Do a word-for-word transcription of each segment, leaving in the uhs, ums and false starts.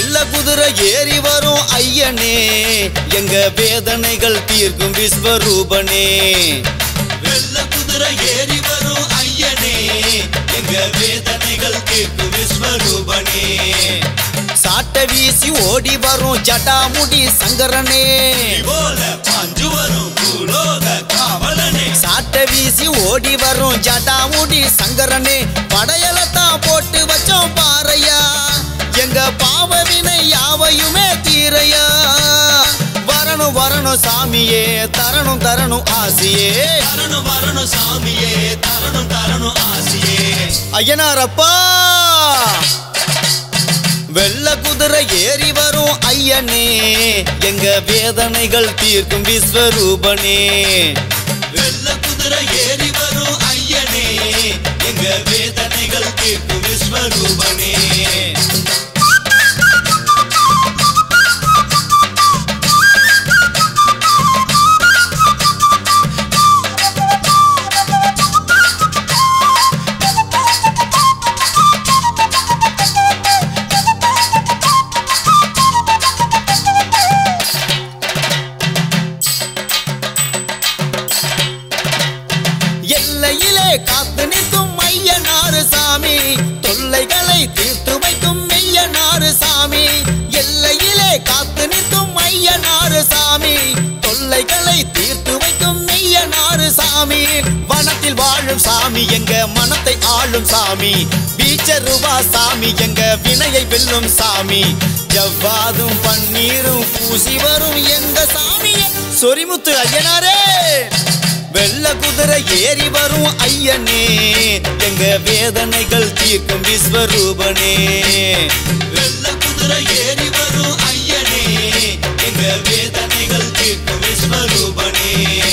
வெள்ள குதிரை ஏறி வரும் ஐயனே எங்க வேதனைகள் தீர்க்கும் விஸ்வரூபனே வெள்ள குதிரை ஏறி வரும் ஐயனே எங்க வேதனைகள் தீர்க்கும் விஸ்வரூபனே சாட்ட வீசி ஓடி வரும் ஜடாமுடி சங்கரனே போல பாஞ்சு வரும் பூலோக காவலனே சாட்ட வீசி ஓடி வரும் ஜடாமுடி சங்கரனே படையலத்தான் போட்டு வச்சோம் பாறையா எங்க பாவவினை யாவையுமே தீரையா வரணும் வரணும் சாமியே தரணும் தரணும் ஆசியே வரணும் வரணும் சாமியே தரணும் தரணும் ஆசியே ஐயனாரப்பா வெள்ள குதிரை ஏறி வரும் ஐயனே எங்க வேதனைகள் தீர்க்கும் விஸ்வரூபனே வெள்ள குதிரை ஏறி வரும் ஐயனே எங்க வேதனைகள் தீர்க்கும் விஸ்வரூபனே காத்து நிற்கும் ஐயனாறு சாமி தொல்லைகளை தீர்த்து வைக்கும் மெய்யனாறு சாமி எல்லையிலே காத்து நிற்கும் ஐயனாறு சாமி தொல்லைகளை தீர்த்து வைக்கும் மெய்யனாறு சாமி வனத்தில் வாழும் சாமி எங்க மனத்தை ஆளும் சாமி வீச்சருவா சாமி எங்க வினையை வெல்லும் சாமி ஜவ்வாதும் பன்னீரும் பூசி வரும் எங்க சாமியே சொரிமுத்து ஐயனாரே வெள்ள குதிரை ஏறி வரும் ஐயனே எங்க வேதனைகள் தீர்க்கும் விஸ்வரூபனே வெள்ள குதிரை ஏறி வரும் ஐயனே எங்க வேதனைகள் தீர்க்கும் விஸ்வரூபனே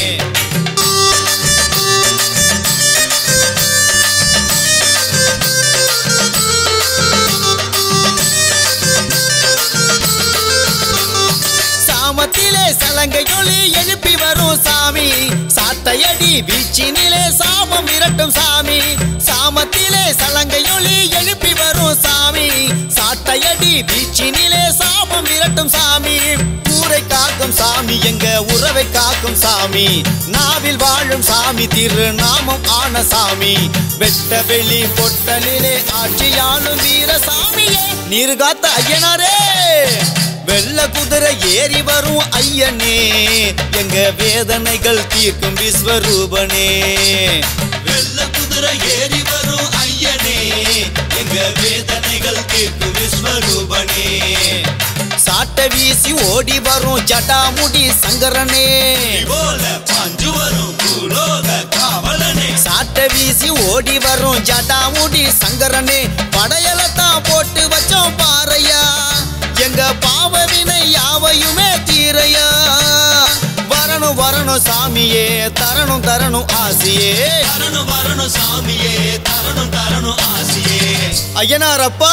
சாமத்திலே சலங்கையொலி எழுப்பி வரும் சாமி சாட்டையடி வீச்சினிலே சாபம் விரட்டும் சாமி சாமத்திலே சலங்கையொலி எழுப்பி வரும் சாமி சாட்டையடி வீச்சினிலே சாபம் விரட்டும் சாமி ஊரை காக்கும் சாமி எங்க உறவை காக்கும் சாமி நாவில் வாழும் சாமி திருநாமம் ஆன சாமி வெட்ட வெளி பொட்டலிலே ஆட்சியானும் வீர சாமியே நீரு காத்த ஐயனாரே வெள்ள குதிரை ஏறி வரும் ஐயனே எங்க வேதனைகள் தீர்க்கும் விஸ்வரூபனே வெள்ள குதிரை ஏறி வரும் ஐயனே எங்க வேதனைகள் தீர்க்கும் விஸ்வரூபனே சாட்ட வீசி ஓடி வரும் ஜடாமுடி சங்கரனே போல பாஞ்சு வரும் பூலோக காவலனே சாட்ட வீசி ஓடி வரும் ஜடாமுடி சங்கரனே படையலத்தான் போட்டு வச்சோம் பாறையா எங்க பாவவினை யாவையுமே தீரையா வரணும் வரணும் சாமியே தரணும் தரணும் ஆசியே வரணும் வரணும் சாமியே தரணும் தரணும் ஆசியே ஐயனாரப்பா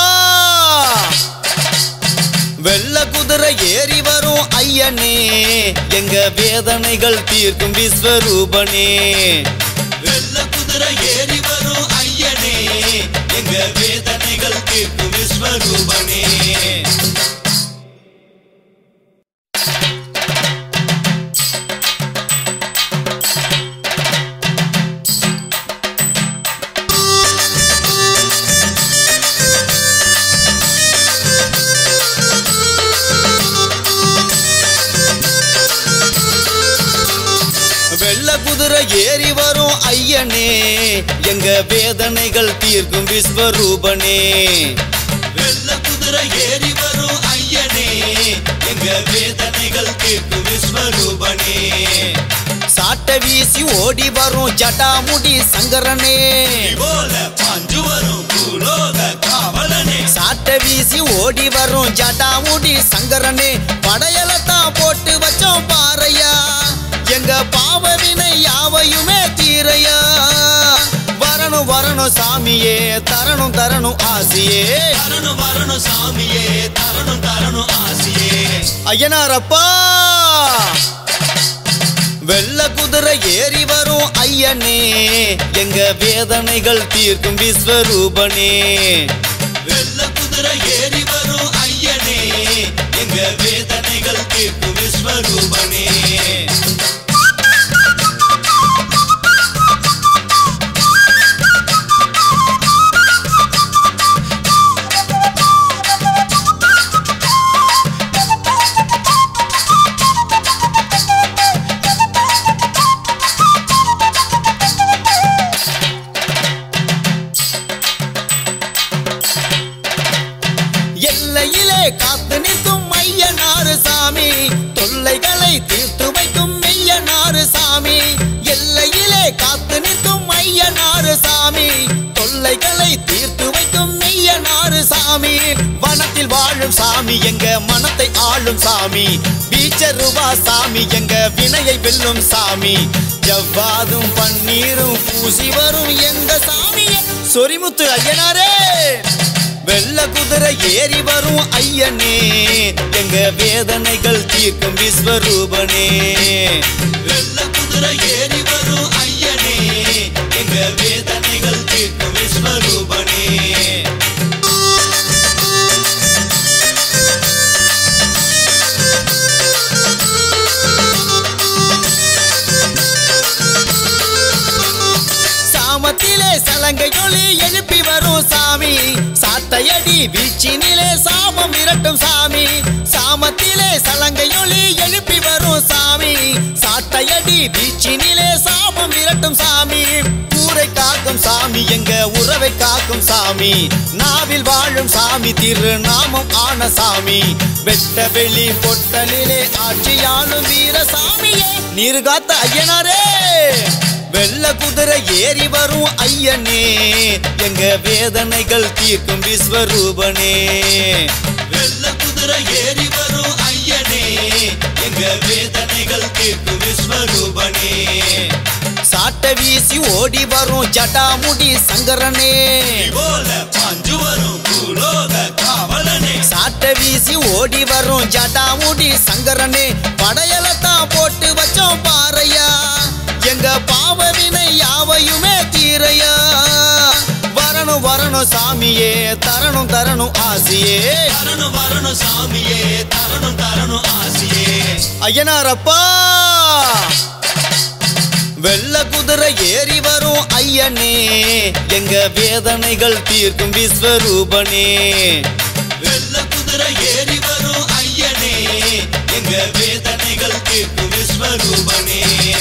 வெள்ள குதிரை ஏறி வரும் ஐயனே எங்க வேதனைகள் தீர்க்கும் விஸ்வரூபனே வெள்ள குதிரை ஏறி வரும் ஐயனே எங்க வேதனைகள் தீர்க்கும் விஸ்வரூபனே வெள்ள குதிரை ஏறி வரும் ஐயனே எங்க வேதனைகள் தீர்க்கும் விஸ்வரூபனே வெள்ள குதிரை ஏறி வரும் ஐயனே எங்க வேதனைகள் தீர்க்கும் விஸ்வரூபனே சாட்ட வீசி ஓடி வரும் ஜடாமுடி சங்கரனே போல பாஞ்சு வரும் பூலோக காவலனே சாட்ட வீசி ஓடி வரும் ஜடாமுடி சங்கரனே படையலத்தான் போட்டு வச்சோம் பாறையா எங்க பாவவினை யாவையுமே தீரையா வரணும் வரணும் சாமியே தரணும் தரணும் ஆசியே வரணும் வரணும் சாமியே தரணும் தரணும் ஆசியே ஐயனாரப்பா வெள்ள குதிரை ஏறி வரும் ஐயனே எங்க வேதனைகள் தீர்க்கும் விஸ்வரூபனே வெள்ள குதிரை ஏறி வரும் ஐயனே ஐயனே எங்க வேதனைகள் தீர்க்கும் விஸ்வரூபனே. எல்லையிலே காத்து நிற்கும் ஐயனாறு சாமி, தொல்லைகளை தீர்த்து வைக்கும் மெய்யனாறு சாமி. எல்லையிலே காத்து நிற்கும் ஐயனாறு சாமி, தொல்லைகளை தீர்த்து வைக்கும் மெய்யனாறு சாமி. வனத்தில் வாழும் சாமி எங்க மனத்தை ஆளும் சாமி, பீச்சருவா சாமி எங்க வினையை வெல்லும் சாமி. ஜவ்வாதும் பன்னீரும் பூசி வரும் எங்க சாமியே சொரிமுத்து ஐயனாரே. வெள்ள குதிரை ஏறி வரும் ஐயனே எங்க வேதனைகள் தீர்க்கும் விஸ்வரூபனே. வெள்ள குதிரை ஏறி வரும் ஐயனே எங்க வேதனைகள் தீர்க்கும் விஸ்வரூபனே. சாமத்திலே சலங்கையொலி எழுப்பி வரும் சாமி, சாட்டையடி வீச்சினிலே சாமம் விரட்டும் சாமி. சாமத்திலே சலங்கையொலி எழுப்பி வரும் சாமி, சாட்டையடி வீச்சினிலே சாமம் விரட்டும் சாமி. ஊரை காக்கும் சாமி எங்க உறவை காக்கும் சாமி, நாவில் வாழும் சாமி திருநாமம் ஆன சாமி. வெட்ட வெளி பொட்டலிலே ஆட்சியாளும் வீர சாமியே நீர்காத்த ஐயனாரே. வெள்ள குதிரை ஏறி வரும் ஐயனே எங்க வேதனைகள் தீர்க்கும் விஸ்வரூபனே. வெள்ள குதிரை ஏறி வரும் ஐயனே எங்க வேதனைகள் தீர்க்கும் விஸ்வரூபனே. சாட்ட வீசி ஓடி வரும் ஜடாமுடி சங்கரனே, பாஞ்சு வரும் பூலோக காவலனே. சாட்ட வீசி ஓடி வரும் ஜடாமுடி சங்கரனே, படையலத்தான் போட்டு வச்சோம் பாறையா எங்க பாவவினை யாவையுமே தீரையா. வரணும் வரணும் சாமியே தரணும் தரணும் ஆசியே, வரணும் வரணும் சாமியே தரணும் தரணும் ஆசியே. ஐயனாரப்பா வெள்ள குதிரை ஏறி வரும் ஐயனே எங்க வேதனைகள் தீர்க்கும் விஸ்வரூபனே. வெள்ள குதிரை ஏறி வரும் ஐயனே எங்க வேதனைகள் தீர்க்கும் விஸ்வரூபனே.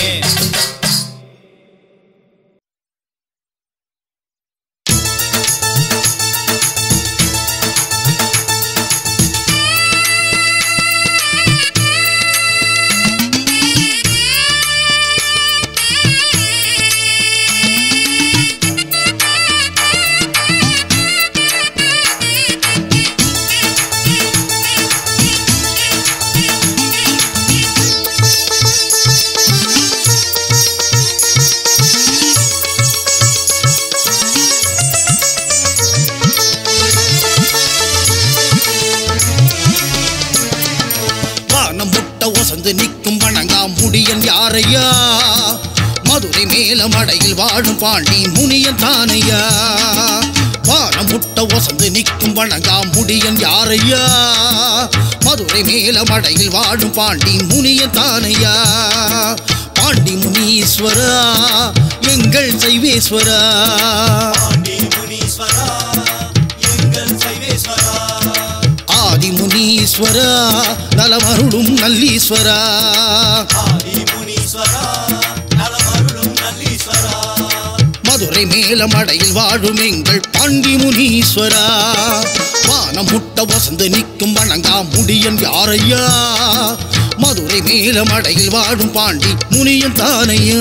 நிற்கும் வணங்கா முடியன் யாரையா, மதுரை மேலமடையில் வாழும் பாண்டி முனியன் தானையா. வானம் முட்ட ஒசந்து நிற்கும் வணங்கா முடியன் யாரையா, மதுரை மேலமடையில் வாழும் பாண்டி முனியன் தானையா. பாண்டி முனீஸ்வரா எங்கள் சைவேஸ்வரா, பாண்டி முனீஸ்வரா எங்கள் சைவேஸ்வரா. ஆதி முனீஸ்வரா நலமருளும் நல்லீஸ்வரா, ஆதி முனீஸ்வரா நலமருளும் நல்லீஸ்வரா. மதுரை மேலமடையில் வாழும் எங்கள் பாண்டி முனீஸ்வரா. வானம் முட்ட வசந்து நிற்கும் வணங்கா முடியன் யாரையா, மதுரை மேலமடையில் வாழும் பாண்டி முனியன் தானையா.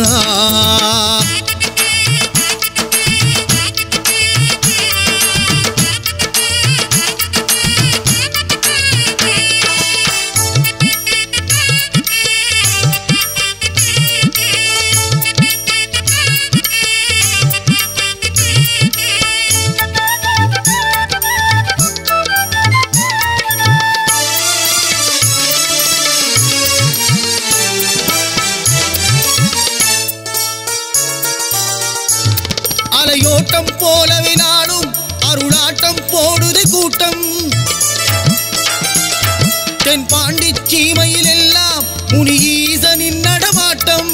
சீமையில் எல்லாம் முனி ஈசனின் நடமாட்டம்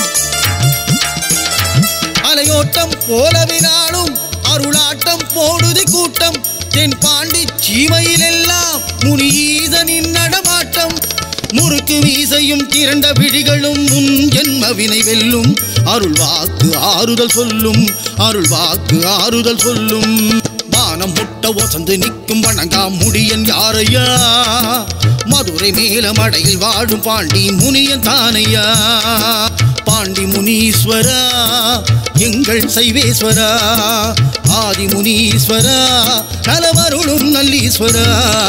அலையோட்டம் போலவினாலும் அருளாட்டம் போடுதி கூட்டம் தென் பாண்டி சீமையில் எல்லாம் முனி ஈசனின் நடமாட்டம் முறுக்கு மீசையும் திரண்ட விழிகளும் முன் ஜென்ம வினை வெல்லும் அருள் வாக்கு ஆறுதல் சொல்லும் அருள் வாக்கு ஆறுதல் சொல்லும் வானம் முட்ட ஒசந்து நிற்கும் வணங்கா முடியன் யாரையா மதுரை மேலமடையில் வாழும் பாண்டி முனியன் தானையா பாண்டி முனீஸ்வரா எங்கள் சைவேஸ்வரா ஆதி முனீஸ்வரா நலமருளும் நல்லீஸ்வரா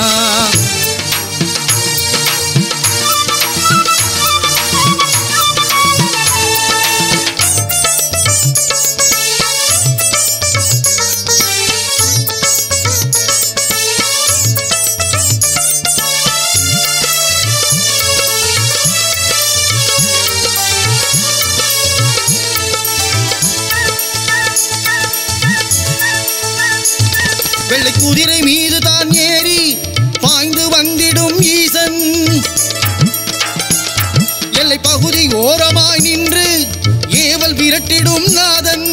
வெள்ளை குதிரை மீது தான் ஏறி பாய்ந்து வந்திடும் ஈசன் எல்லை பகுதி ஓரமாய் நின்று ஏவல் விரட்டிடும் நாதன்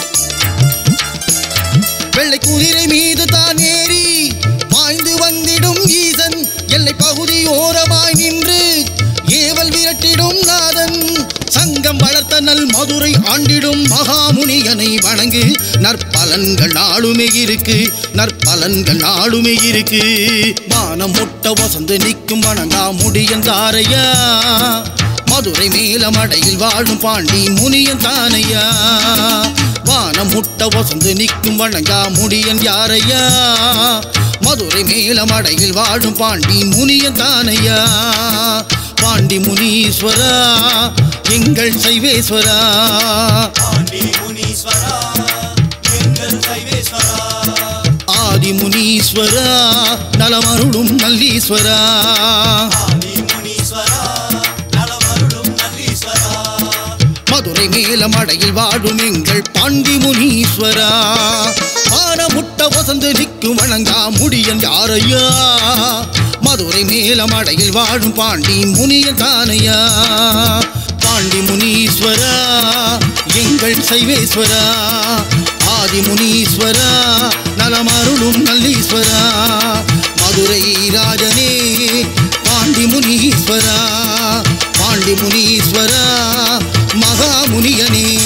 வெள்ளை குதிரை மீது தான் ஏறி பாய்ந்து வந்திடும் ஈசன் எல்லை பகுதி ஓரமாய் நின்று ஏவல் விரட்டிடும் நாதன் சங்கம் வளர்த்த நல் மதுரை ஆண்டிடும் மகாமுனியனை வணங்கு நற்பலன்கள் நாளுமே இருக்கு நற்பலன்கள் நாளுமே இருக்கு வானம் முட்ட வசந்து நிற்கும் வணங்கா முடியன் தாரையா மதுரை மேலமடையில் வாழும் பாண்டி முனியன் தானையா வானம் முட்ட வசந்து நிற்கும் வணங்கா முடியன் யாரையா மதுரை மேலமடையில் வாழும் பாண்டி முனியன் தானையா பாண்டி முனீஸ்வரா எங்கள் சைவேஸ்வரா பாண்டி முனீஸ்வரா எங்கள் சைவேஸ்வரா ஆதி முனீஸ்வரா நலமருளும் நல்லீஸ்வரா ஆதி முனீஸ்வரா நலமருளும் நல்லீஸ்வரா மதுரை மேலமடையில் வாழும் எங்கள் பாண்டி முனீஸ்வரா வானமுட்ட வசந்து நிற்கும் வணங்கா முடியன் யாரையா மதுரை மேலமடையில் வாழும் பாண்டி முனியன் தானையா பாண்டி முனீஸ்வரா எங்கள் சைவேஸ்வரா ஆதி முனீஸ்வரா நலமருளும் நல்லீஸ்வரா மதுரை ராஜனே பாண்டி முனீஸ்வரா பாண்டி முனீஸ்வரா மகாமுனியனே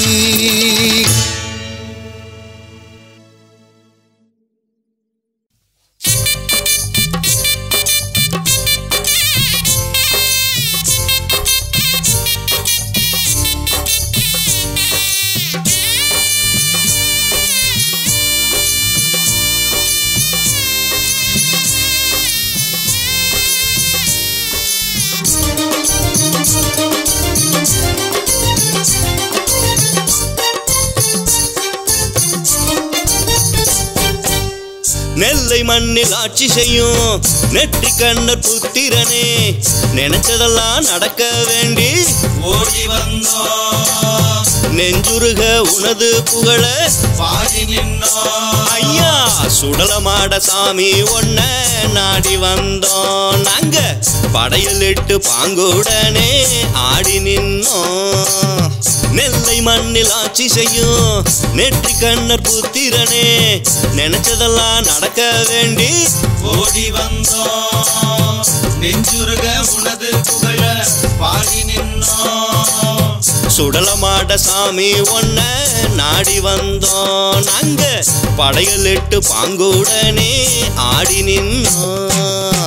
நெல்லை மண்ணில் ஆட்சி செய்யும் நெற்றி கண்ணர் புத்திரனே நினைச்சதெல்லாம் நடக்க வேண்டி ஓடி வந்தோம் நெஞ்சுருக உனது புகழ பாடி நின்னோம் ஐயா சுடலமாட சாமி ஒன்ன நாடி வந்தோம் நாங்க படையல் இட்டு பாங்குடனே ஆடி நின்னோம் நெல்லை மண்ணில் ஆட்சி செய்யும் நெற்றி கண்ணர் புத்திரனே நினைச்சதெல்லாம் நடக்க வேண்டி ஓடி வந்தோம் நெஞ்சுருக உனது புகழ பாடி நின்னோம் சுடலமாட சாமி ஒன்ன நாடி வந்தோம் நாங்க படையல் இட்டு பாங்குடனே ஆடி நின்னோம்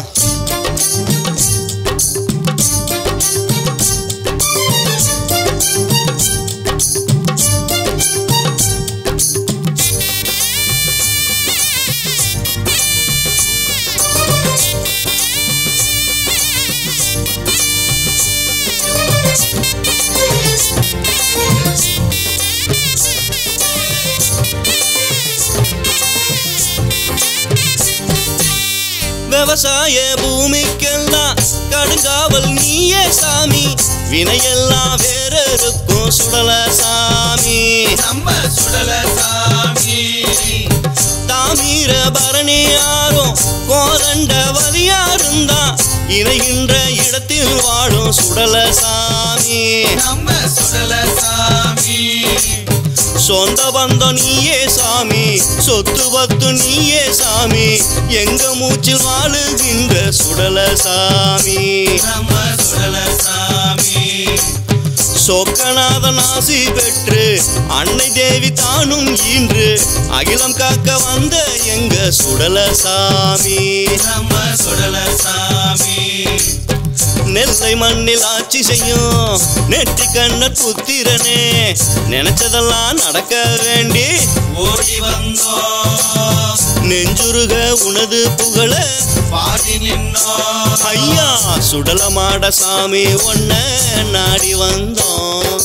விவசாய பூமிக்கெல்லாம் கடுங்காவல் நீயே சாமி வினையெல்லாம் வேற இருக்கும் சுடல சாமி நம்ம சுடல சாமி தாமீர பரணி யாரும் கோரண்ட வலியாருந்தான் இணைகின்ற இடத்தில் வாழும் சுடலசாமி நம்ம சுடலசாமி சொந்த பந்தம் நீயே சாமி சொத்து பத்து நீயே சாமி எங்க மூச்சில் வாழுகின்ற சுடலசாமி நம்ம சுடலசாமி சொக்கநாதன் ஆசி பெற்று அன்னை தேவி தானும் ஈன்று அகிலம் காக்க வந்த எங்க சுடலசாமி நம்ம சுடலசாமி நெல்லை மண்ணில் ஆட்சி செய்யும் நெற்றி கண்ணர் புத்திரனே நினைச்சதெல்லாம் நடக்க வேண்டி ஓடி வந்தோம் நெஞ்சுருக உனது புகழ பாடி நின்னோம் ஐயா சுடலமாட சாமி ஒன்ன நாடி வந்தோம்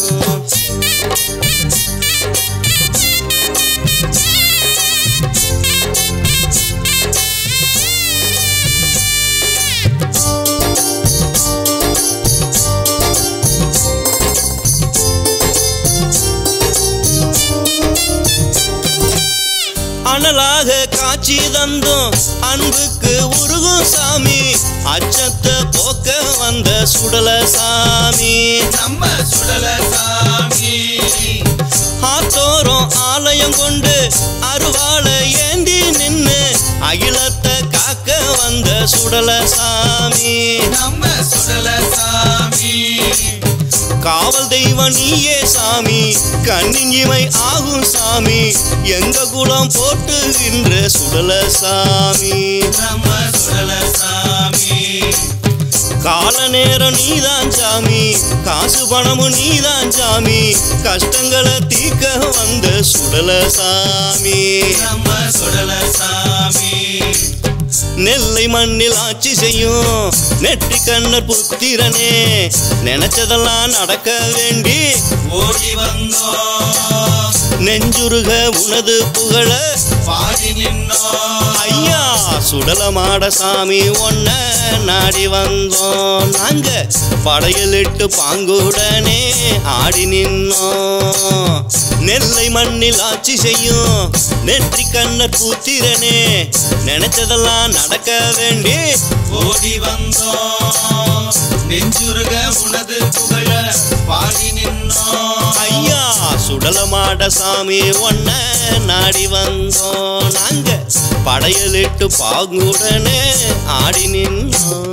அனலாக காட்சி தந்தோம் அன்புக்கு உருகும் சாமி அச்சத்தை போக்க வந்த சுடலசாமி நம்ம சுடலசாமி ஆத்தோரம் ஆலயம் கொண்டு அருவாளை ஏந்தி நின்னு அகிலத்தை காக்க வந்த சுடலசாமி நம்ம சுடலசாமி காவல் தெய்வம் நீயே சாமி கண்ணின் இமை ஆகும் சாமி எங்க குலம் போட்டுகின்ற சுடலசாமி நம்ம சுடலசாமி கால நேரம் நீதான் சாமி காசு பணமும் நீதான் சாமி கஷ்டங்களை தீர்க்க வந்த சுடலசாமி நம்ம சுடலசாமி நெல்லை மண்ணில் ஆட்சி செய்யும் நெற்றி கண்ணர் புத்திரனே நினைச்சதெல்லாம் நடக்க வேண்டி ஓடி வந்தோம் நெஞ்சுருக உனது புகழ பாடி நின்னோம் ஐயா சுடலமாட சாமி ஒன்ன நாடி வந்தோம் நாங்க படையலிட்டு பாங்குடனே ஆடி நின்னோம் நெல்லை மண்ணில் ஆட்சி செய்யும் நெற்றி கண்ணர் புத்திரனே நினைச்சதெல்லாம் நடக்க வேண்டி ஓடி வந்தோம் நெஞ்சுருக உனது புகழ பாடி நின்னோம் ஐயா சுடலமாட சாமி ஒன்ன நாடி வந்தோம் நாங்க படையலிட்டு பாங்குடனே ஆடி நின்னோம்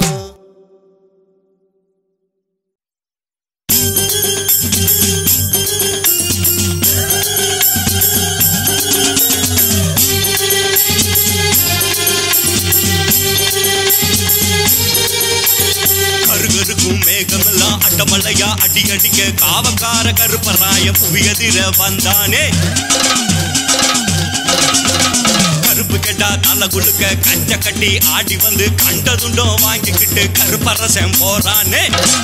கருகருக்கும் மேகமெல்லாம் அட்டமலையா அடி அடிக்க காவக்கார கருப்பராய புவியதிர வந்தானே கருப்பு கெட்டா தலை குழுக்க கஞ்ச கட்டி ஆடி வந்து கண்டதுண்டோ வாங்கிக்கிட்டு கருப்பரசம் போறானே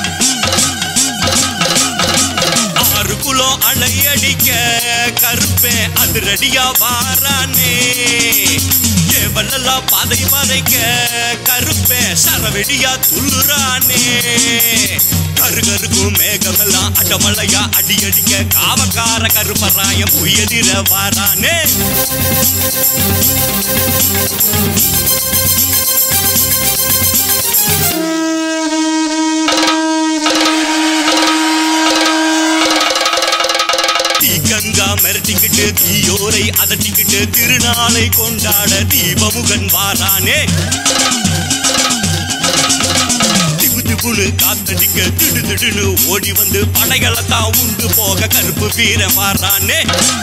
ஆறு குலோ அலையடிக்க கருப்பே அதிரடியா வாரானே வள்ளலா பாதை மறைக்க கருப்பே சரவெடியா துள்ளுறானே கருகருக்கும் மேகமெல்லாம் அடமலையா அடி அடிக்க காவக்கார கருப்பராய புயதிர வாரானே கங்கா மிரட்டிக்கிட்டு தீயோரை அதட்டிக்கிட்டு திருநாளை கொண்டாட தீபமுகன் வாரானே திபு திபுனு காத்தடிக்க திடு திடுன்னு ஓடி வந்து படைகளை தான் உண்டு போக கருப்பு வீரன் வாரானே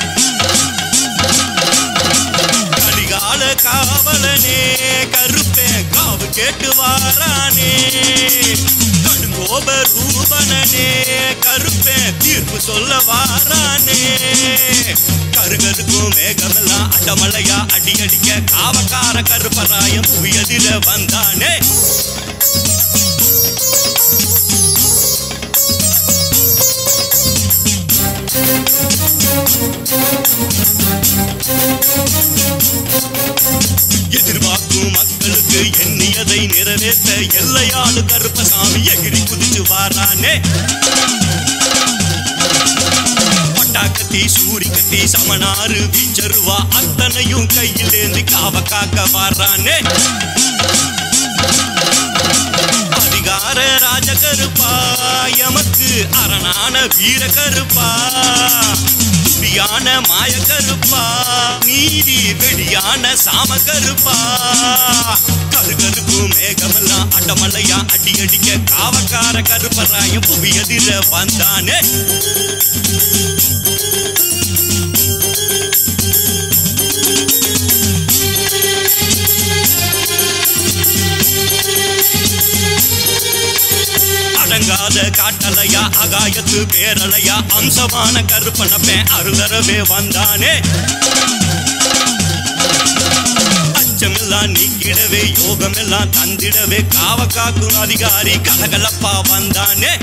கலிகால காவலனே கருப்பே காவு கேட்டு வாரானே கடுங்கோப ரூபனே கருப்பே தீர்ப்பு சொல்ல வாரானே கருகருக்கும் மேகமெல்லாம் அடமலையா அடி அடிக்க காவக்கார கருப்பராயம் புயதிர வந்தானே எதிர்பார்க்கும் மக்களுக்கு எண்ணியதை நிறைவேற்ற எல்லையாளு கருப்பசாமி எகிரி குதிச்சு வாரானே பட்டாக்கத்தி சூரி கத்தி சமனாறு வீச்சருவா அத்தனையும் கையில் ஏந்தி காவ காக்க வாரானே அதிகார ராஜ கருப்பா எமக்கு அரணான வீர கருப்பா துடியான மாய கருப்பா நீதி வெடியான சாம கருப்பா கருகருப்பு மேகமெல்லாம் அட்டமலையா அடி அடிக்க காவக்கார கருப்பராயம் புவி எதிர வந்தானே அடங்காத காட்டலையா அகாயத்து பேரலையா அம்சமான கருப்பனப்பே அருதரவே வந்தானே அச்சமெல்லாம் நீக்கிடவே யோகமெல்லாம் தந்திடவே காவக்காக்கும் அதிகாரி கலகலப்பா வந்தானே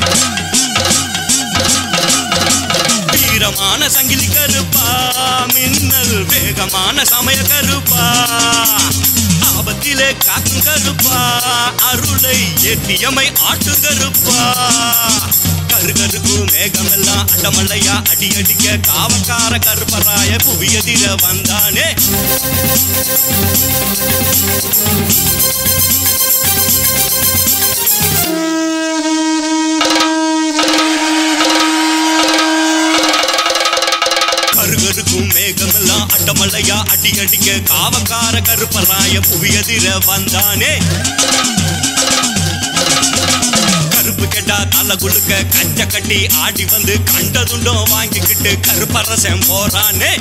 வீரமான சங்கிலி கருப்பா மின்னல் வேகமான சமய கருப்பா ஆபத்திலே காக்கும் கருப்பா அருளை ஏற்றியமை ஆட்டு கருப்பா கருகருப்பு மேகமெல்லாம் அடமலையா அடி அடிக்க காவக்கார கருப்பராய புவியதிர வந்தானே கருகருக்கும் மேகமெல்லாம் அட்டமலையா அடி அடிக்க காவக்கார கருப்பராய புவியதிர வந்தானே கருப்பு கெட்டா தலை குழுக்க கஞ்ச கட்டி ஆடி வந்து கண்டதுண்டும் வாங்கிக்கிட்டு கருப்பரசம் போறானே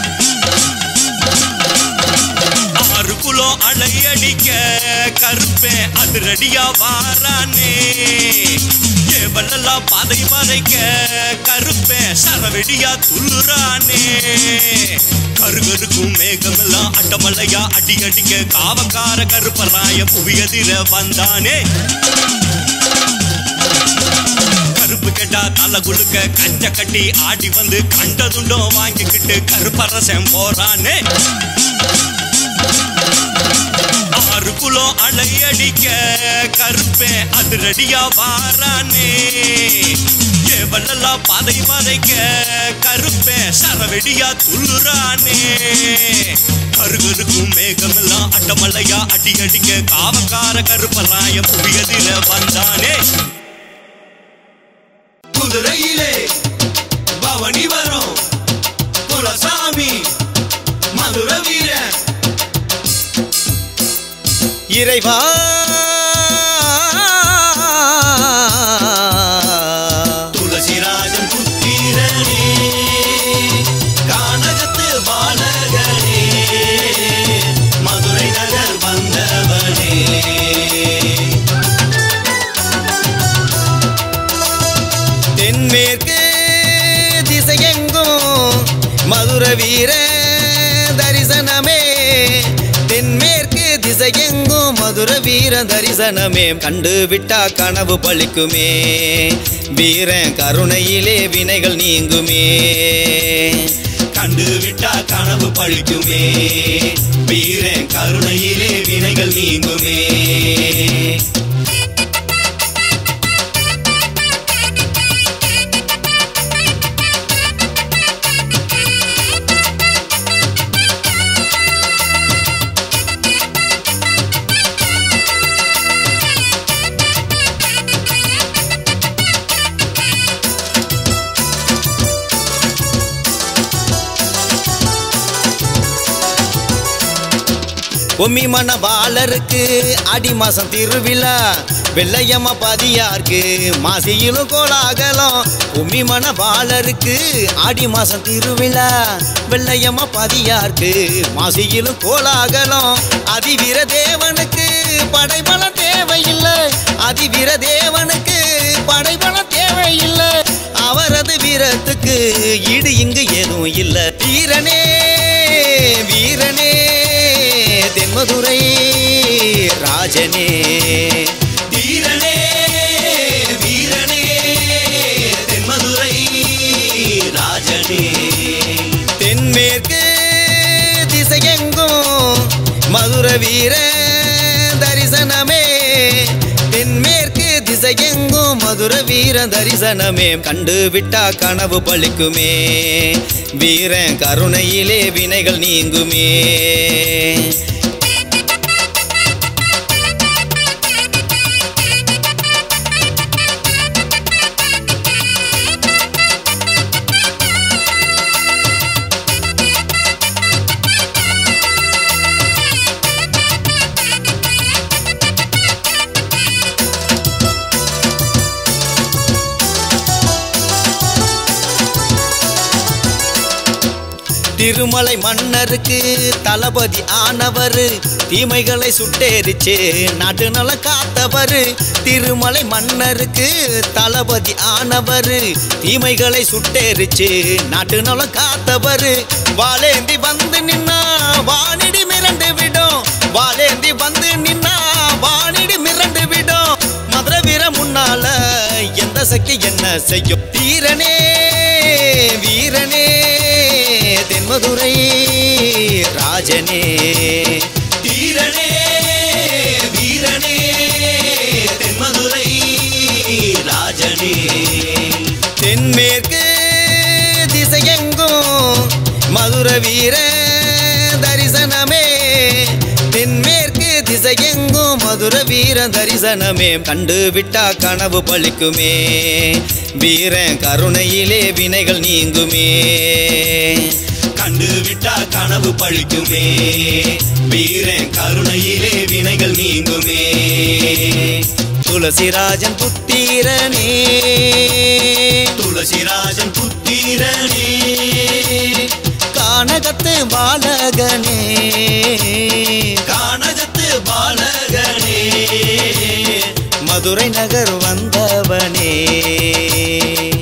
ஆறு குலோ அலை அடிக்க கருப்பே அதிரடியா வாரானே ஏவலெல்லாம் பாதை வரைக்க கருப்பே சரவெடியா துள்ளுறானே கருகருக்கும் மேகமெல்லாம் அட்டமலையா அடி அடிக்க காவக்கார கருப்பராய புவியதிர வந்தானே கருப்பு கெட்டா தலை குழுக்க கஞ்ச கட்டி ஆடி வந்து கண்டதுண்டும் வாங்கிக்கிட்டு கருப்பரசம் போறானே ஆறு குலோ அலை அடிக்க கருப்பே அதிரடியா வாரானே ஏவலெல்லாம் பாதை வரைக்க கருப்பே சரவெடியா துள்ளுறானே கருகருக்கும் மேகமெல்லாம் அட்டமலையா அடி அடிக்க காவக்கார கருப்பராய புவியதிர வந்தானே குதிரையிலே பவனி வரும் குலசாமி மதுர வீர இறைவா துளசிராஜன் புத்திரனே கானகத்து பாலகனே மதுரை நகர் வந்தவனே தென்மேற்கு திசையெங்கும் மதுர வீர தரிசனமே தென்மேற்கு திசையெங்கும் மதுர வீர தரிசனமே கண்டு விட்டா கனவு பழிக்குமே வீரன் கருணையிலே வினைகள் நீங்குமே கண்டு விட்டா கனவு பழிக்குமே வீரன் கருணையிலே வினைகள் நீங்குமே பொம்மி மன பாலருக்கு ஆடி மாசம் திருவிழா வெள்ளையம்மா பதியாருக்கு மாசியிலும் கோலாகலம் பொம்மி மன பாலருக்கு ஆடி மாசம் திருவிழா வெள்ளையம்மா பதியாருக்கு மாசியிலும் கோலாகலம் அதிவீர தேவனுக்கு படைபலம் தேவையில்லை அதிவீர தேவனுக்கு படைபலம் தேவையில்லை அவரது வீரத்துக்கு ஈடு இங்கு எதுவும் இல்லை வீரனே வீரனே தென்மதுரை ராஜனே வீரனே வீரனே தென்மதுரை ராஜனே தென்மேற்கு திசையெங்கும் மதுர வீர தரிசனமே தென்மேற்கு திசையெங்கும் மதுர வீர தரிசனமே கண்டு விட்டா கனவு பழிக்குமே வீரன் கருணையிலே வினைகள் நீங்குமே திருமலை மன்னருக்கு தளபதி ஆனவர் தீமைகளை சுட்டெரிச்சு நாட்டு நலம் காத்தவர் திருமலை மன்னருக்கு தளபதி ஆனவர் தீமைகளை சுட்டெரிச்சு நாட்டு நலம் காத்தவர் வாளேந்தி வந்து நின்னா வானிடி மிரண்டு விடும் வாளேந்தி வந்து நின்னா வானிடி மிரண்டு விடும் மதுரை வீர முன்னால எந்த சக்தி என்ன செய்யும் தீரனே வீரனே தென்மதுரை ராஜனே தீரனே வீரனே தென்மதுரை ராஜனே தென்மேற்கு திசையெங்கும் மதுரை வீர தரிசனமே தென்மேற்கு திசையெங்கும் மதுரை வீர தரிசனமே கண்டு விட்டா கனவு பலிக்குமே வீரன் கருணையிலே வினைகள் நீங்குமே கண்டு விட்டா கனவு பழிக்குமே வீரன் கருணையிலே வினைகள் நீங்குமே துளசிராஜன் புத்திரனே துளசிராஜன் புத்திரனே கானகத்து பாலகனே கானகத்து பாலகனே மதுரை நகர் வந்தவனே